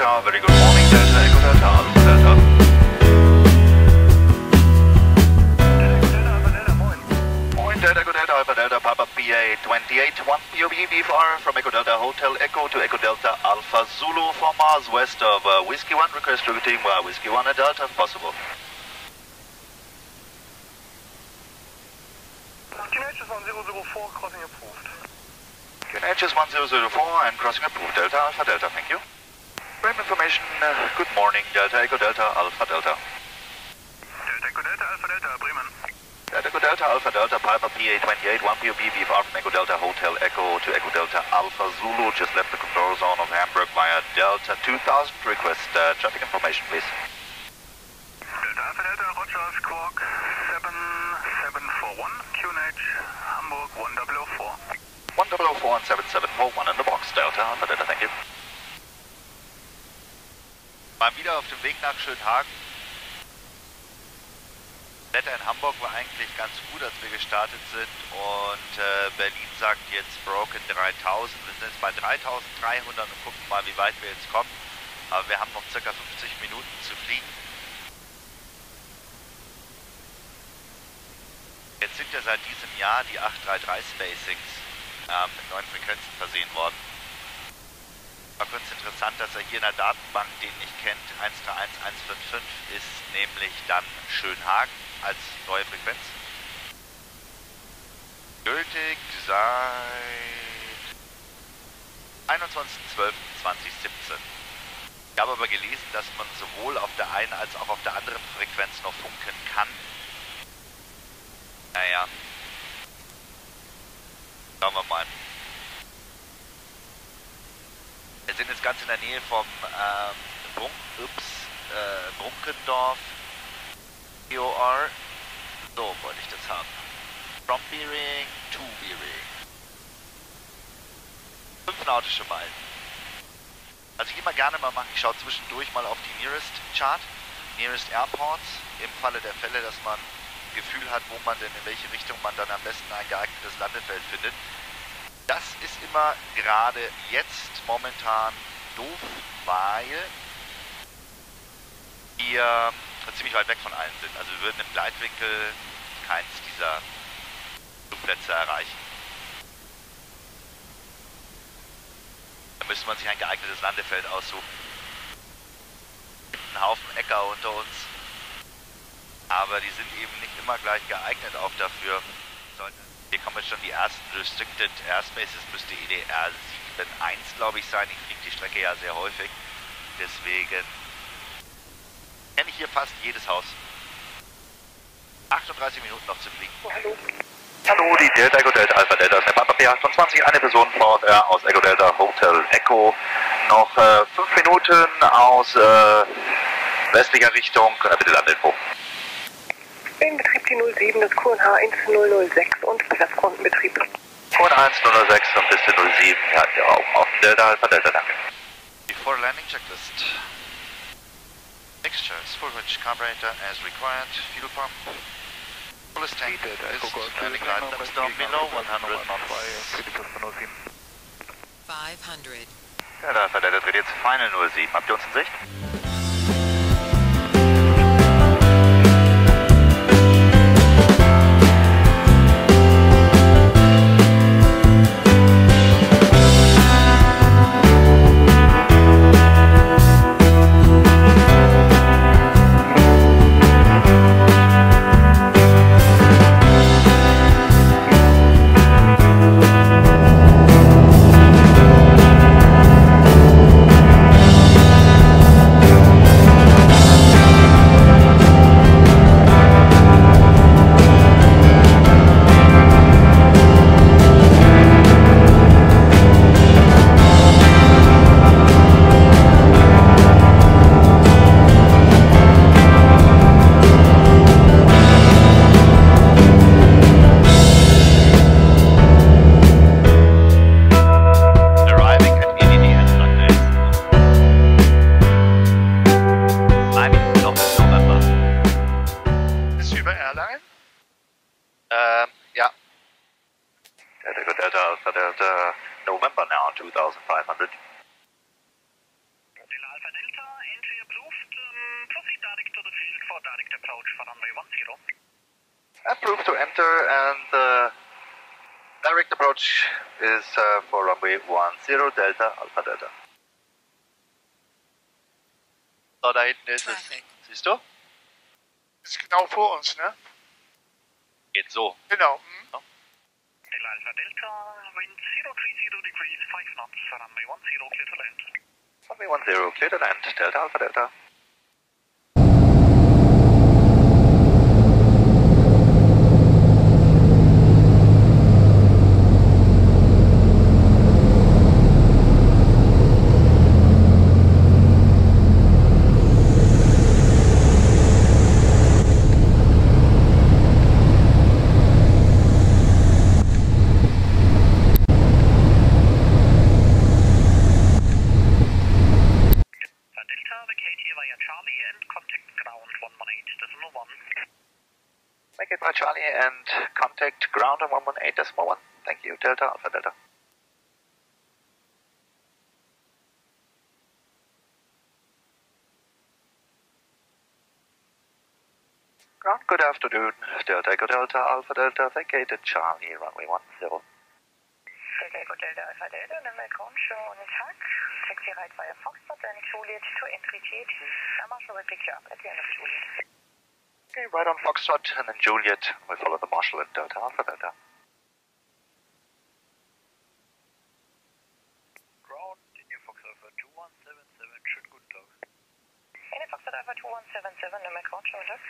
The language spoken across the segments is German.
Delta, very good morning, Delta, Echo Delta, Alpha Delta. Moin, Delta, Echo Delta, Alpha Delta, Papa PA 28, 1 POB VFR from Echo Delta Hotel Echo to Echo Delta Alpha Zulu for Mars west of Whiskey 1, request routing via Whiskey 1 and Delta if possible. QNH is 1004, crossing approved. QNH is 1004 and crossing approved, Delta, Alpha Delta, thank you. Frame information, good morning, Delta, Echo Delta, Alpha Delta. Delta, Echo Delta, Alpha Delta, Bremen. Delta, Echo Delta, Alpha Delta, Piper PA 28, 1 POB VFR from Echo Delta Hotel Echo to Echo Delta Alpha Zulu, just left the control zone of Hamburg via Delta 2000, request traffic information please. Delta, Alpha Delta, Roger, Squawk 7741, QNH, Hamburg 1004. 1004 and 7741 in the box, Delta, Alpha Delta, thank you. Waren wieder auf dem Weg nach Schönhagen. Wetter in Hamburg war eigentlich ganz gut, als wir gestartet sind und Berlin sagt jetzt Broken 3000. Wir sind jetzt bei 3300 und gucken mal, wie weit wir jetzt kommen. Aber wir haben noch ca. 50 Minuten zu fliegen. Jetzt sind ja seit diesem Jahr die 833 Spacings mit neuen Frequenzen versehen worden. War kurz interessant, dass er hier in der Datenbank den nicht kennt. 131155 ist nämlich dann Schönhagen als neue Frequenz. Gültig seit 21.12.2017. Ich habe aber gelesen, dass man sowohl auf der einen als auch auf der anderen Frequenz noch funken kann. Naja. Schauen wir mal. Wir sind jetzt ganz in der Nähe vom Brunkendorf EOR. So wollte ich das haben. From Bearing to Bearing. 5 nautische Meilen. Also ich immer gerne mal machen, ich schaue zwischendurch mal auf die Nearest Chart, Nearest Airports, im Falle der Fälle, dass man ein Gefühl hat, wo man denn, in welche Richtung man dann am besten ein geeignetes Landefeld findet. Das ist immer gerade jetzt momentan doof, weil wir ziemlich weit weg von allen sind. Also wir würden im Gleitwinkel keins dieser Flugplätze erreichen. Da müsste man sich ein geeignetes Landefeld aussuchen. Ein Haufen Äcker unter uns. Aber die sind eben nicht immer gleich geeignet auch dafür. Hier kommen jetzt schon die ersten Restricted Airspaces, müsste EDR 7.1 glaube ich sein. Ich fliege die Strecke ja sehr häufig. Deswegen kenne ich hier fast jedes Haus. 38 Minuten noch zu fliegen. Oh, hallo. Hallo, die Delta Echo Delta Alpha Delta ist eine Papa P28, eine Person VFR aus Echo Delta Hotel Echo. Noch 5 Minuten aus westlicher Richtung, bitte Landinfo. In Betrieb die 07, das QNH 1006 und Verkehrsfrontenbetrieb. QNH 1006 und bis zur 07, ja, hier auch auf dem Delta Alpha Delta, danke. Before landing checklist. Mixtures, full rich carburetor as required, fuel pump. Fullest tank is landing items down below 100 knots. 500. Ja, da Alpha Delta dreht jetzt Final 07. Habt ihr uns in Sicht? entry approved. Proceed direct to the field for direct approach for runway 10. Approved to enter, and the direct approach is for runway 10 Delta Alpha Delta. So, da hinten ist Traffic. es. Siehst du? Ist genau vor uns, ne? Geht so. Genau. Delta Alpha Delta, wind 030 degrees, 5 knots, runway 10, clear to land. Runway 10, clear to land, Delta Alpha Delta. Make it by Charlie and contact ground on 118.1. Thank you, Delta Alpha Delta. Ground, good afternoon. Delta Echo Delta Alpha Delta, vacated Charlie, runway 10. Delta Echo Delta Alpha Delta, Number Control on attack. Taxi right via Foxtrot and Juliet to entry GAT. Marshall will pick you up at the end of Juliet. Okay, right on Foxtrot and then Juliet. We'll follow the Marshal at Delta Alpha Delta. Ground, India Fox Alpha 2177, schönen guten Tag. India Fox Alpha 2177, Number Control, Doc.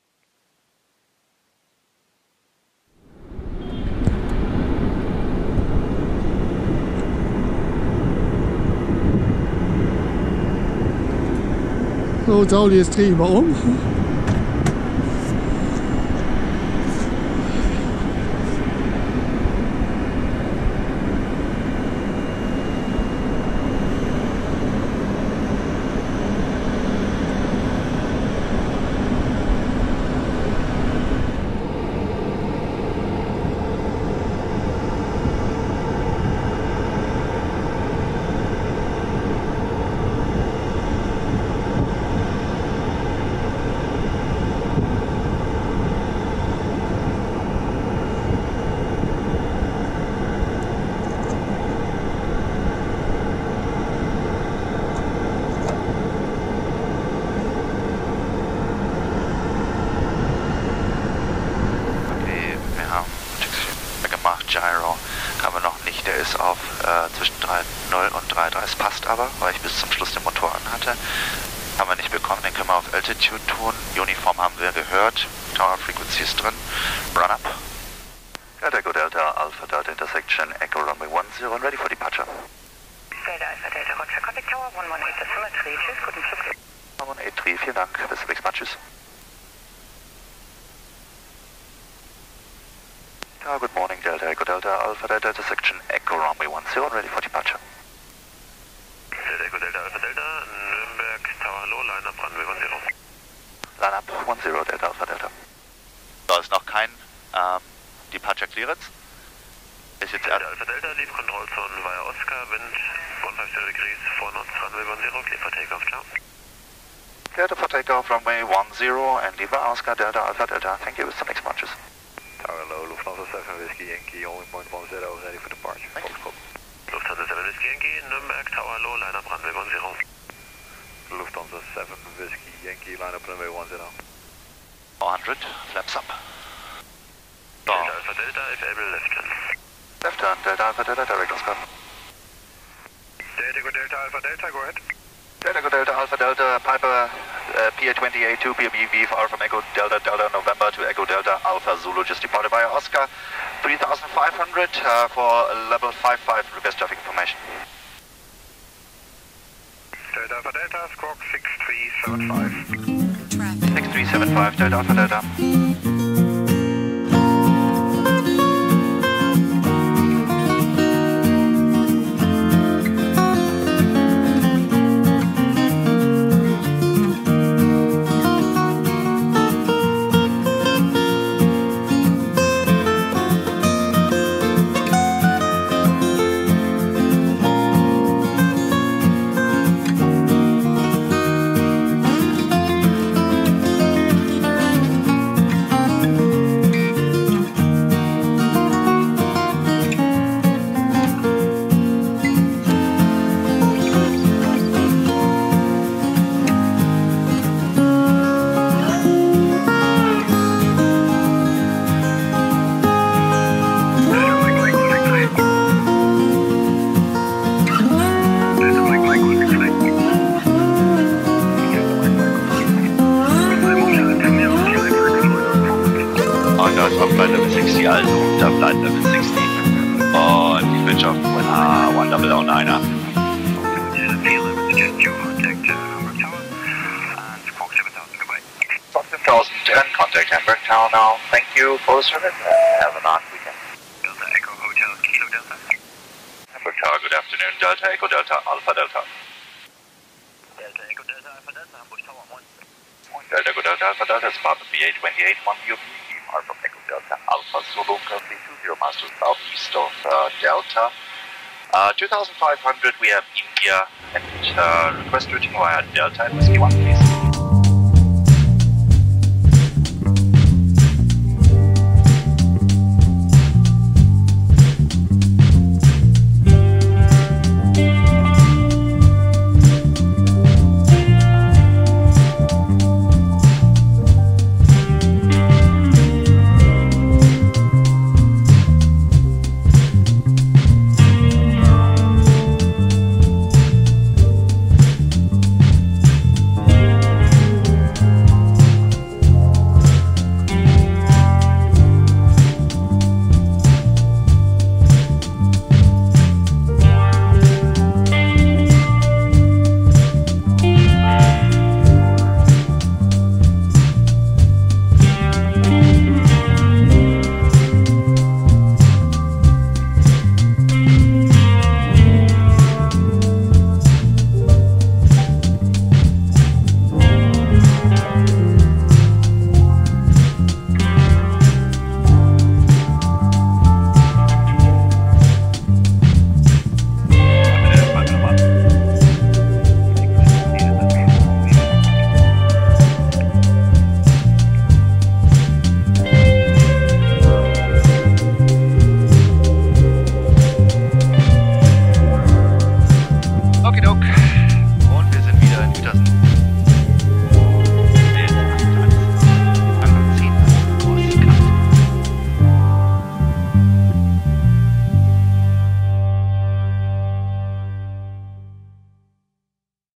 So, Sauli, jetzt drehe ich mal um. Gyro haben wir noch nicht, der ist auf zwischen 3.0 und 3.3, es passt aber, weil ich bis zum Schluss den Motor anhatte. Haben wir nicht bekommen, den können wir auf Altitude tun. Uniform haben wir gehört, Tower Frequency ist drin. Run up. Delta Echo Delta Alpha Delta Intersection Echo Runway 10 and ready for departure. Delta Alpha Delta Roger, Contact Tower 118, das Symmetry, tschüss, guten Flug. 183, vielen Dank, bis zum nächsten Mal, tschüss. Good morning, Delta Echo Delta Alpha Delta Intersection Echo Runway 10 and ready for departure. Delta Echo Delta Alpha Delta, Nürnberg Tower, hallo, Line-Up Runway 10. Line-Up 10 Delta Alpha Delta. Da ist noch kein Departure Clearance. Ist jetzt Delta Alpha Delta, Leave Control Zone via Oscar, Wind 150 degrees, 4 knots, Runway 10, clear for takeoff, ciao. Delta for takeoff, runway 10 and leave Oscar Delta Alpha Delta. Thank you, bis zum nächsten Mal, tschüss. Tower low, Lufthansa 7 Whiskey Yankee, only point 10, ready for departure. Foxtrot. Lufthansa 7 Whiskey Yankee, Nürnberg Tower low, line-up runway 10. Lufthansa 7 Whiskey Yankee, line-up runway 10. 400, flaps up. Delta Alpha Delta, if able, left turn. Left turn, Delta Alpha Delta, direct Oscar. Delta Echo Delta Alpha Delta, go ahead. Delta Echo Delta Alpha Delta, Piper PA-28-2 PBV for Alpha Echo Delta Delta November to Echo Delta Alpha Zulu, just departed via Oscar 3500 for level 55, request traffic information. Delta Alpha Delta, squawk 6375. Traffic. 6375, Delta Alpha Delta. auf Flight Level 60, also unter Flight Level 60. Und die Pitch auf 1009er. Fox 7000 and contact Hamburg Tower now. Thank you for the service. Have a nice weekend. Delta Echo Hotel Kilo Delta. Hamburg Tower, good afternoon. Delta Echo Delta Alpha Delta. Delta Echo Delta Alpha Delta Hamburg Tower 1. Delta Echo Delta Alpha Delta, Spartan BA28 1 UP. Alpha Echo Delta Alpha Solo currently 20 Master southeast of Delta. 2500 we have India and request routing via Delta and Whiskey 1 please.